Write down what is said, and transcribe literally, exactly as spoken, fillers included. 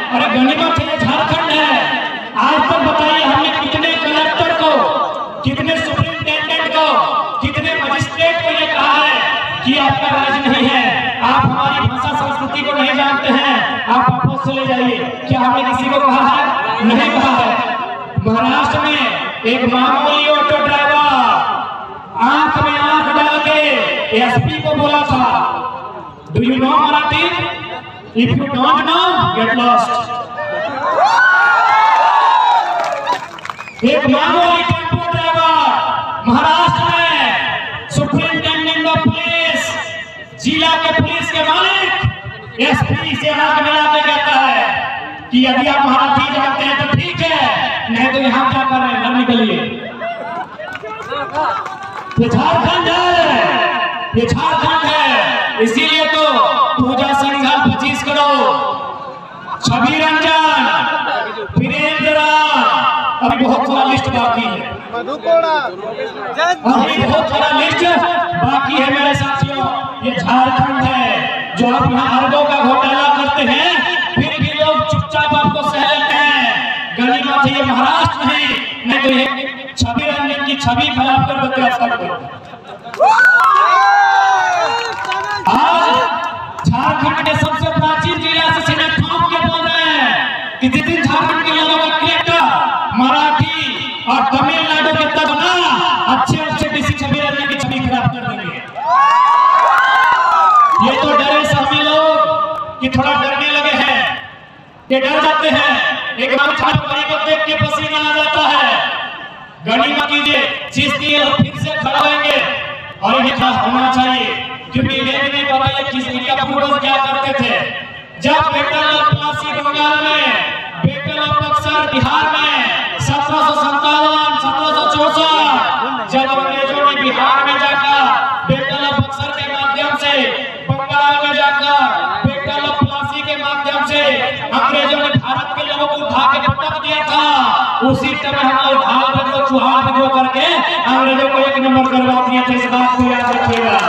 अरे गनीमत है, झारखंड है। आज तक बताइए हमने कितने कलेक्टर को, कितने सुप्रिंटेंडेंट को, कितने मजिस्ट्रेट को ये कहा है कि आपका राज नहीं है, आप हमारी भाषा संस्कृति को नहीं जानते हैं, आप वापस चले जाइए। क्या हमने किसी को कहा है? नहीं कहा है। महाराष्ट्र में एक मामूली ऑटो ड्राइवर आंख में आंख डाल के एसपी को बोला था, do you know Marathi? If you don't know get lost. एक मामूली टेम्पो ड्राइवर महाराष्ट्र में सुप्रिंटेंडेंट ऑफ पुलिस, जिला के पुलिस के मालिक एसपी से आंख मिला के कहता है कि यदि आप मराठी जानते हैं तो ठीक है, नहीं तो यहाँ क्या कर रहे हैं, घर निकलिए। ये झारखंड है, ये झारखंड है। इसीलिए तो पूजा सिंघल पच्चीस करोड़, छवि रंजन, वीरेंद्र, अभी बहुत सारा लिस्ट बाकी है, अभी बहुत सारा लिस्ट बाकी है मेरे साथियों। ये झारखंड है जो आप यहाँ अरबों का घोटाला करते हैं, फिर भी लोग चुपचाप आपको सह लेते हैं। गनीमत है ये महाराष्ट्र नहीं, नहीं तो ये छवि रंजन की छवि खराब कर देते हैं। आज झारखंड के सबसे प्राचीन जिला से सीधे ठोक के बोल रहे हैं कि जिस दिन झारखंड के लोगों का क्रिएटर मराठी और तमिलनाडु के तब ना अच्छे अच्छे डीसी छवि रंजन की छवि खराब कर देंगे। ये तो डरे सभी लोग कि थोड़ा डरने लगे हैं, ये डर जाते हैं। एक बार छात्राई को देख के पसीना आ जाता है। गनीमत कीजिए, चिश्ती और फिर से खड़ा होंगे और इन्हें खास होना चाहिए क्योंकि इन्हें भी नहीं पता है किस इनका पूर्वज क्या करते थे। जब बेटल ऑफ प्लासी बंगाल में, बेटल ऑफ बक्सर बिहार में सत्रह सौ संतावन सत्रह सौ चौसठ जब अंग्रेजों ने बिहार में जाकर बेटल ऑफ बक्सर के माध्यम से, बंगाल में जाकर बेटल ऑफ प्लासी के माध्यम से अंग्रेजों ने भारत के लोगों को उठा के पटक दिया था, उसी तरह हम लोग ढाल पे जो चुहाल पे जो करके अंग्रेजों को एक नंबर करवा दिया था। इस बात को याद रखिएगा।